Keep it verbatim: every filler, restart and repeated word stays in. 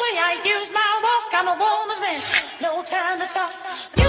I use my walk, I'm a woman's man. No time to talk.